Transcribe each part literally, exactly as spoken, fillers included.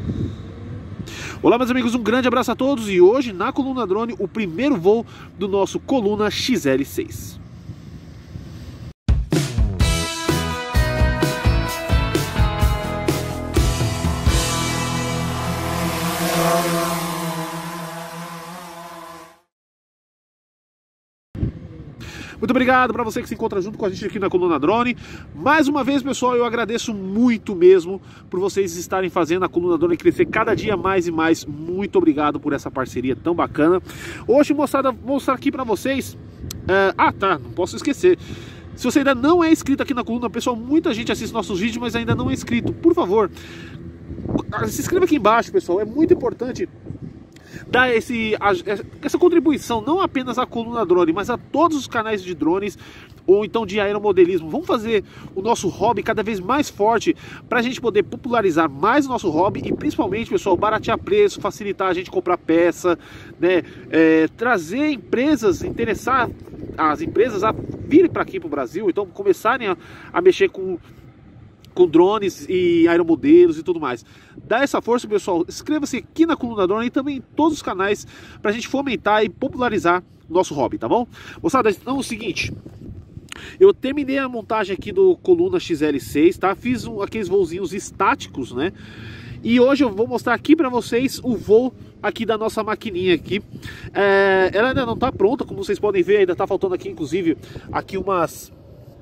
Olá meus amigos, um grande abraço a todos e hoje na Coluna Drone o primeiro voo do nosso Coluna X L seis. Muito obrigado para você que se encontra junto com a gente aqui na Coluna Drone. Mais uma vez, pessoal, eu agradeço muito mesmo por vocês estarem fazendo a Coluna Drone crescer cada dia mais e mais. Muito obrigado por essa parceria tão bacana. Hoje mostrada, vou mostrar aqui para vocês... Uh, ah, tá, não posso esquecer. Se você ainda não é inscrito aqui na Coluna, pessoal, muita gente assiste nossos vídeos, mas ainda não é inscrito. Por favor, se inscreva aqui embaixo, pessoal. É muito importante dar esse, essa contribuição não apenas à Coluna Drone, mas a todos os canais de drones ou então de aeromodelismo. Vamos fazer o nosso hobby cada vez mais forte para a gente poder popularizar mais o nosso hobby e principalmente, pessoal, baratear preço, facilitar a gente comprar peça, né? É, trazer empresas, interessar as empresas a virem para aqui para o Brasil, então começarem a, a mexer com com drones e aeromodelos e tudo mais. Dá essa força, pessoal. Inscreva-se aqui na Coluna Drone e também em todos os canais para a gente fomentar e popularizar o nosso hobby, tá bom? Moçada, então é o seguinte, eu terminei a montagem aqui do Coluna X L seis, tá? Fiz um, aqueles voozinhos estáticos, né? E hoje eu vou mostrar aqui para vocês o voo aqui da nossa maquininha aqui. É, ela ainda não está pronta, como vocês podem ver, ainda está faltando aqui, inclusive, aqui umas...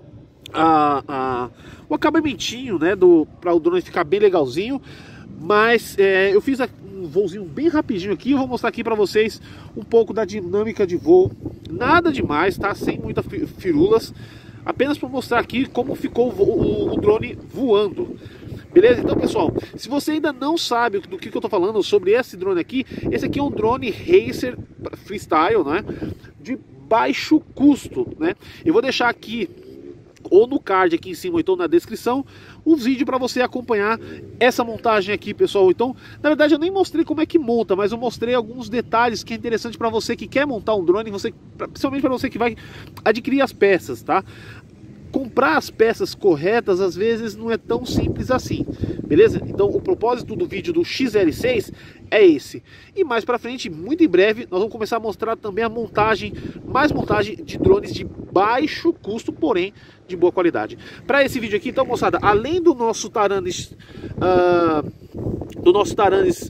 A, a, o acabamentinho, né, para o drone ficar bem legalzinho. Mas é, eu fiz um voozinho bem rapidinho aqui. Eu vou mostrar aqui para vocês um pouco da dinâmica de voo. Nada demais, tá? Sem muitas firulas. Apenas para mostrar aqui como ficou o, o, o drone voando. Beleza? Então, pessoal, se você ainda não sabe do que, que eu tô falando sobre esse drone aqui, esse aqui é um drone Racer Freestyle, né? De baixo custo, né? Eu vou deixar aqui ou no card aqui em cima, ou então na descrição, um vídeo para você acompanhar essa montagem aqui, pessoal. Então, na verdade, eu nem mostrei como é que monta, mas eu mostrei alguns detalhes que é interessante para você que quer montar um drone, você, principalmente para você que vai adquirir as peças, tá? Comprar as peças corretas às vezes não é tão simples assim, beleza? Então o propósito do vídeo do X L seis é esse. E mais pra frente, muito em breve, nós vamos começar a mostrar também a montagem, mais montagem de drones de baixo custo, porém de boa qualidade. Para esse vídeo aqui, então, moçada, além do nosso Taranis, uh, do nosso Taranis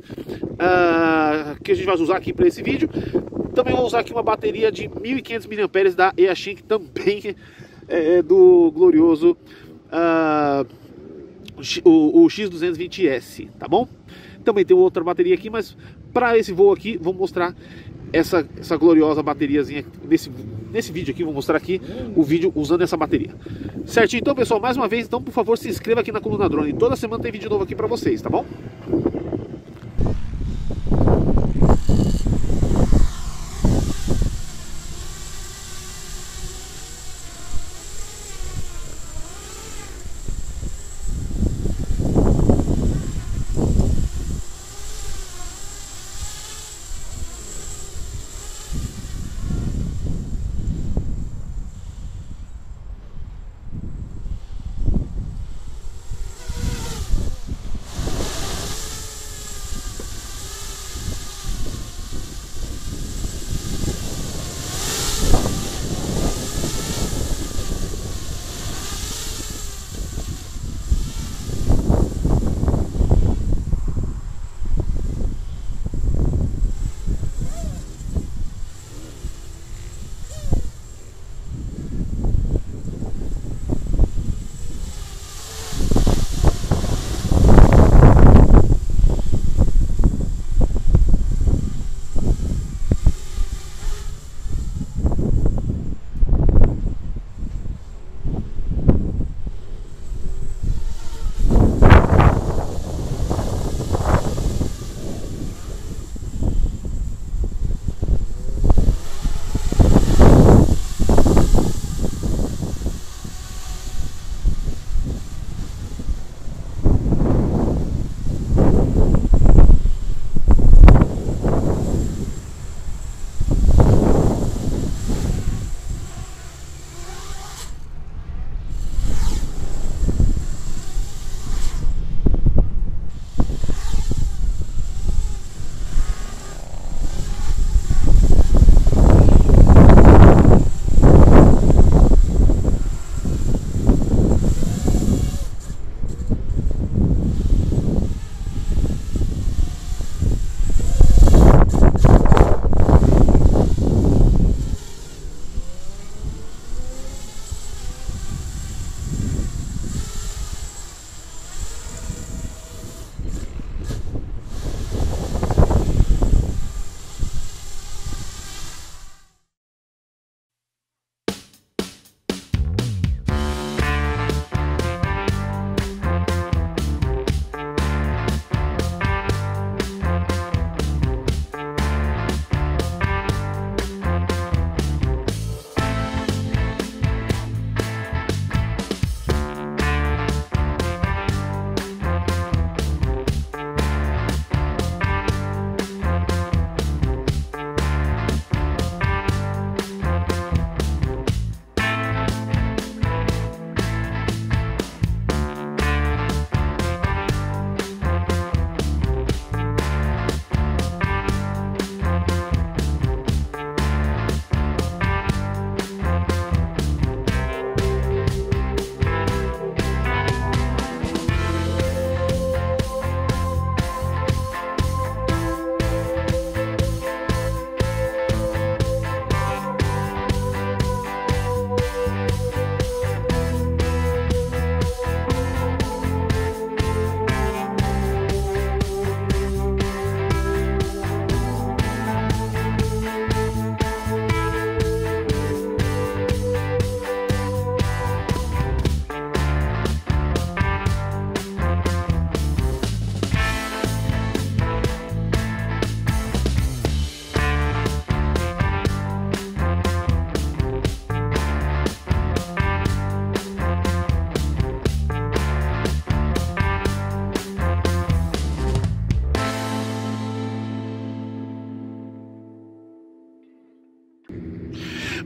uh, que a gente vai usar aqui para esse vídeo, também vou usar aqui uma bateria de mil e quinhentos miliamperes da Eachine, que também é do glorioso uh, o, o X duzentos e vinte S, tá bom? Também tem outra bateria aqui, mas para esse voo aqui vou mostrar essa, essa gloriosa bateriazinha nesse, nesse vídeo aqui. Vou mostrar aqui o vídeo usando essa bateria. Certinho? Então, pessoal, mais uma vez, então, por favor, se inscreva aqui na Coluna Drone. Toda semana tem vídeo novo aqui para vocês, tá bom?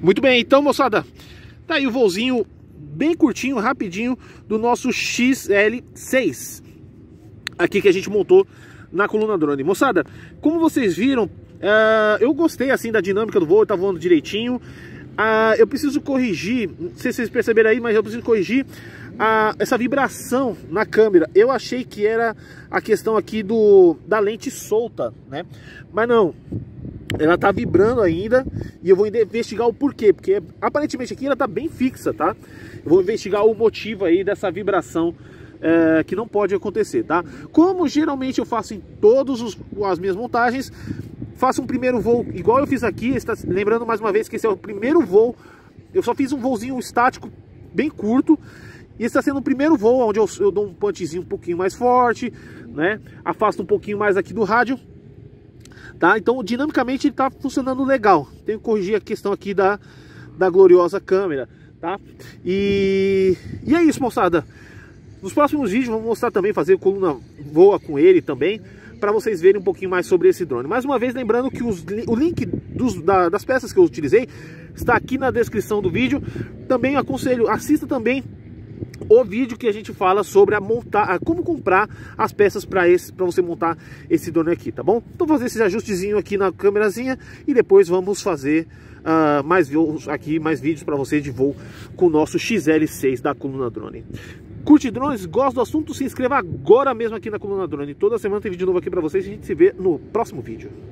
Muito bem, então, moçada, tá aí o voozinho bem curtinho, rapidinho, do nosso X L seis. Aqui que a gente montou na coluna drone. Moçada, como vocês viram, uh, eu gostei assim da dinâmica do voo, tá voando direitinho. Uh, eu preciso corrigir, não sei se vocês perceberam aí, mas eu preciso corrigir uh, essa vibração na câmera. Eu achei que era a questão aqui do, da lente solta, né? Mas não, ela tá vibrando ainda e eu vou investigar o porquê, porque aparentemente aqui ela tá bem fixa, tá? Eu vou investigar o motivo aí dessa vibração é, que não pode acontecer, tá? Como geralmente eu faço em todas as minhas montagens, faço um primeiro voo igual eu fiz aqui. Está lembrando mais uma vez que esse é o primeiro voo. Eu só fiz um voozinho estático bem curto e está sendo o primeiro voo onde eu, eu dou um punchzinho um pouquinho mais forte, né? Afasto um pouquinho mais aqui do rádio. Tá? Então, dinamicamente, ele está funcionando legal. Tenho que corrigir a questão aqui da, da gloriosa câmera, tá? E, e é isso, moçada. Nos próximos vídeos, vamos mostrar também, fazer coluna voa com ele também, para vocês verem um pouquinho mais sobre esse drone. Mais uma vez, lembrando que os, o link dos, da, das peças que eu utilizei está aqui na descrição do vídeo. Também aconselho, assista também o vídeo que a gente fala sobre a montar, a como comprar as peças para esse, para você montar esse drone aqui, tá bom? Então fazer esse ajustezinho aqui na câmerazinha e depois vamos fazer uh, mais voos aqui, mais vídeos para vocês de voo com o nosso X L seis da Coluna Drone. Curte drones? Gosta do assunto? Se inscreva agora mesmo aqui na Coluna Drone. Toda semana tem vídeo novo aqui para vocês e a gente se vê no próximo vídeo.